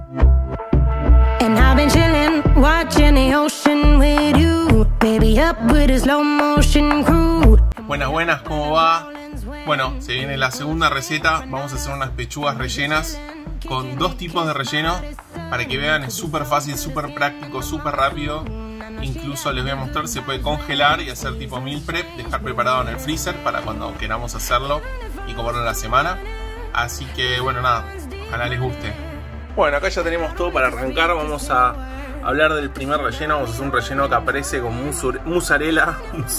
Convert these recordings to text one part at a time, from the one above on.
And I've been chilling, watching the ocean with you. Baby, up with a slow motion crew. Buenas, ¿cómo va? Bueno, se viene la segunda receta. Vamos a hacer unas pechugas rellenas con dos tipos de relleno. Para que vean, es súper fácil, súper práctico, súper rápido. Incluso les voy a mostrar, se puede congelar y hacer tipo meal prep, dejar preparado en el freezer para cuando queramos hacerlo y comerlo en la semana. Así que bueno, nada, ojalá les guste. Bueno, acá ya tenemos todo para arrancar. Vamos a hablar del primer relleno. Vamos a hacer un relleno que aparece con mozzarella,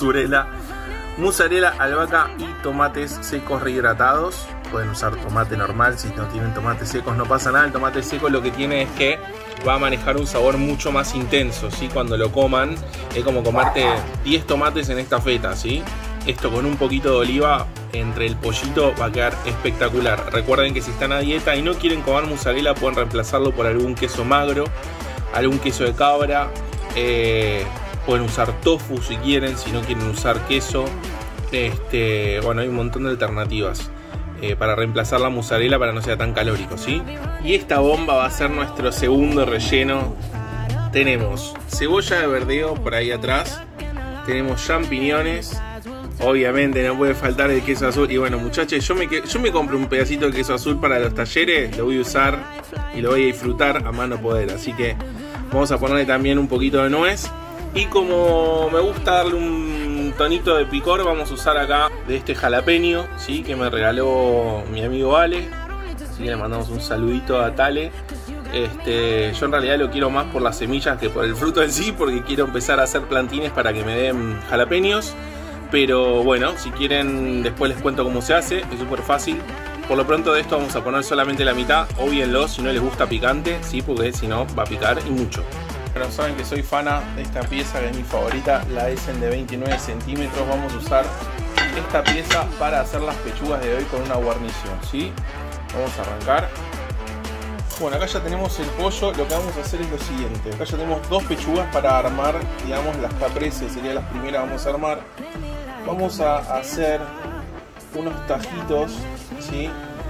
albahaca y tomates secos rehidratados. Pueden usar tomate normal, si no tienen tomates secos no pasa nada. El tomate seco lo que tiene es que va a manejar un sabor mucho más intenso, ¿sí? Cuando lo coman es como comerte 10 tomates en esta feta, ¿sí? Esto con un poquito de oliva entre el pollito va a quedar espectacular. Recuerden que si están a dieta y no quieren comer mozzarella, pueden reemplazarlo por algún queso magro, algún queso de cabra. Pueden usar tofu si quieren, si no quieren usar queso. Bueno, hay un montón de alternativas para reemplazar la mozzarella para no sea tan calórico, ¿sí? Y esta bomba va a ser nuestro segundo relleno. Tenemos cebolla de verdeo por ahí atrás. Tenemos champiñones. Obviamente no puede faltar el queso azul. Y bueno, muchachos, yo me compro un pedacito de queso azul para los talleres. Lo voy a usar y lo voy a disfrutar a mano poder. Así que vamos a ponerle también un poquito de nuez. Y como me gusta darle un tonito de picor, vamos a usar acá de este jalapeño, ¿sí? Que me regaló mi amigo Ale. Así que le mandamos un saludito a Tale. Yo en realidad lo quiero más por las semillas que por el fruto en sí, porque quiero empezar a hacer plantines para que me den jalapeños. Pero bueno, si quieren después les cuento cómo se hace, es súper fácil. Por lo pronto de esto vamos a poner solamente la mitad, óbvienlo si no les gusta picante, ¿sí? Porque si no va a picar y mucho. Pero saben que soy fana de esta pieza que es mi favorita, la Essen de 29 centímetros. Vamos a usar esta pieza para hacer las pechugas de hoy con una guarnición, ¿sí? Vamos a arrancar. Bueno, acá ya tenemos el pollo. Lo que vamos a hacer es lo siguiente. Acá ya tenemos dos pechugas para armar, digamos, las caprese, serían las primeras que vamos a armar. Vamos a hacer unos tajitos, ¿sí?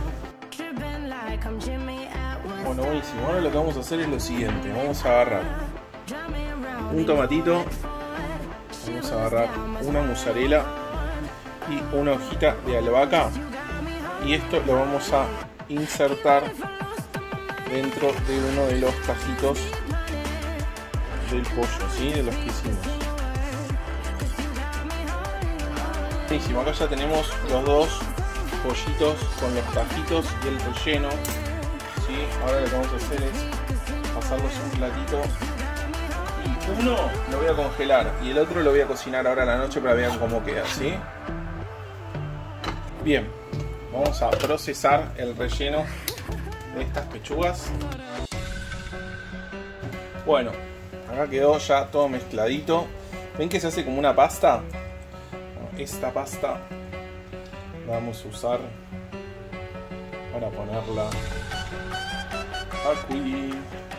Bueno, buenísimo. Ahora lo que vamos a hacer es lo siguiente. Vamos a agarrar un tomatito, vamos a agarrar una mozzarella y una hojita de albahaca, y esto lo vamos a insertar dentro de uno de los tajitos del pollo, ¿sí? De los que hicimos. Buenísimo, acá ya tenemos los dos pollitos con los tajitos y el relleno, ¿sí? Ahora lo que vamos a hacer es pasarlos en un platito. Y uno lo voy a congelar y el otro lo voy a cocinar ahora a la noche para que vean cómo queda, ¿sí? Bien, vamos a procesar el relleno de estas pechugas. Bueno, acá quedó ya todo mezcladito. ¿Ven que se hace como una pasta? Bueno, esta pasta la vamos a usar para ponerla aquí.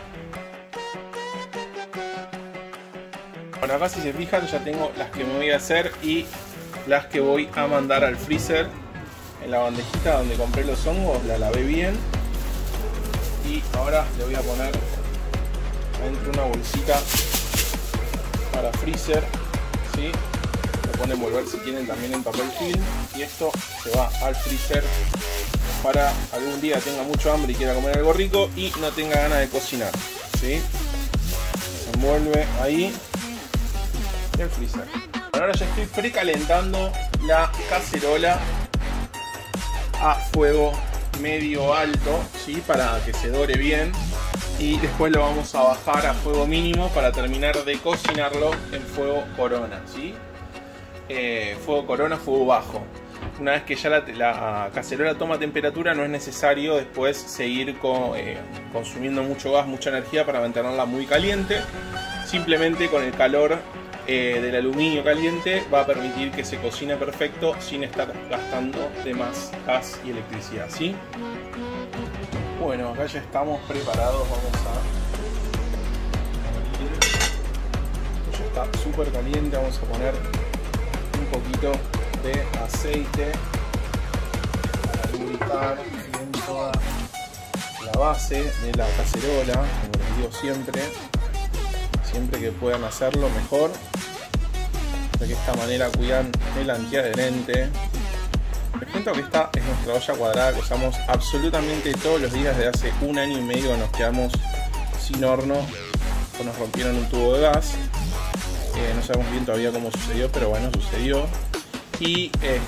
Bueno, acá si se fijan ya tengo las que me voy a hacer y las que voy a mandar al freezer. En la bandejita donde compré los hongos la lavé bien. Y ahora le voy a poner adentro una bolsita para freezer, ¿sí? Lo pueden envolver si quieren también en papel film. Y esto se va al freezer para algún día tenga mucho hambre y quiera comer algo rico y no tenga ganas de cocinar, ¿sí? Se envuelve ahí y el freezer. Bueno, ahora ya estoy precalentando la cacerola a fuego medio alto, ¿sí? Para que se dore bien, y después lo vamos a bajar a fuego mínimo para terminar de cocinarlo en fuego corona, ¿sí? Fuego corona, fuego bajo. Una vez que ya la cacerola toma temperatura, no es necesario después seguir consumiendo mucho gas, mucha energía para mantenerla muy caliente. Simplemente con el calor del aluminio caliente va a permitir que se cocine perfecto sin estar gastando de más gas y electricidad, ¿sí? Bueno, acá ya estamos preparados. Vamos a abrir. Esto ya está súper caliente. Vamos a poner un poquito de aceite para lubricar bien toda la base de la cacerola, como les digo siempre que puedan hacerlo mejor. De esta manera cuidan el antiadherente. Les cuento que esta es nuestra olla cuadrada que usamos absolutamente todos los días desde hace 1 año y medio que nos quedamos sin horno o nos rompieron un tubo de gas. No sabemos bien todavía cómo sucedió, pero bueno, sucedió. Y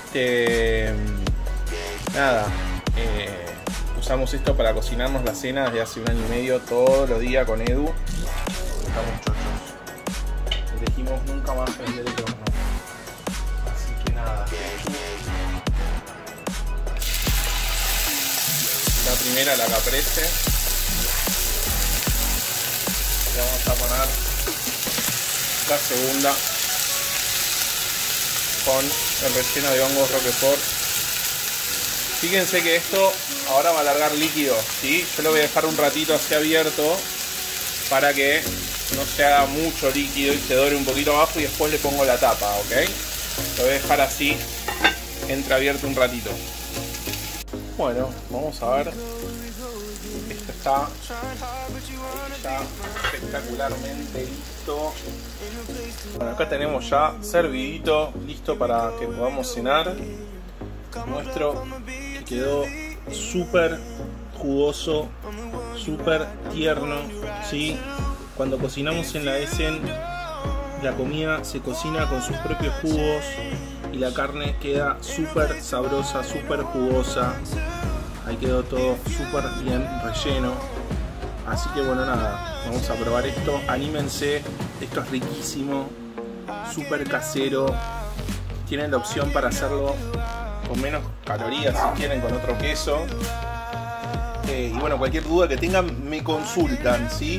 nada, usamos esto para cocinarnos la cena desde hace 1 año y medio todos los días con Edu. Estamos chochos. Elegimos nunca más vender el horno. Así que nada. La primera, la caprese. Le vamos a poner la segunda con el relleno de hongos Roquefort. Fíjense que esto ahora va a largar líquido, ¿sí? Yo lo voy a dejar un ratito así abierto para que no se haga mucho líquido y se dore un poquito abajo, y después le pongo la tapa, ¿ok? Lo voy a dejar así entreabierto un ratito. Bueno, vamos a ver. Esto está ya espectacularmente listo. Bueno, acá tenemos ya servidito, listo para que podamos cenar. Nuestro que quedó súper jugoso, súper tierno, ¿sí? Cuando cocinamos en la Essen, la comida se cocina con sus propios jugos y la carne queda súper sabrosa, súper jugosa. Ahí quedó todo súper bien relleno. Así que bueno, nada, vamos a probar esto. Anímense, esto es riquísimo, súper casero. Tienen la opción para hacerlo con menos calorías si quieren, con otro queso. Y bueno, cualquier duda que tengan me consultan, ¿sí?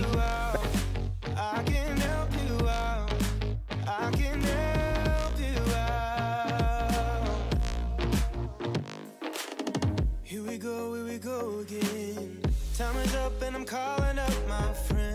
Here we go again. Time is up and I'm calling up my friends.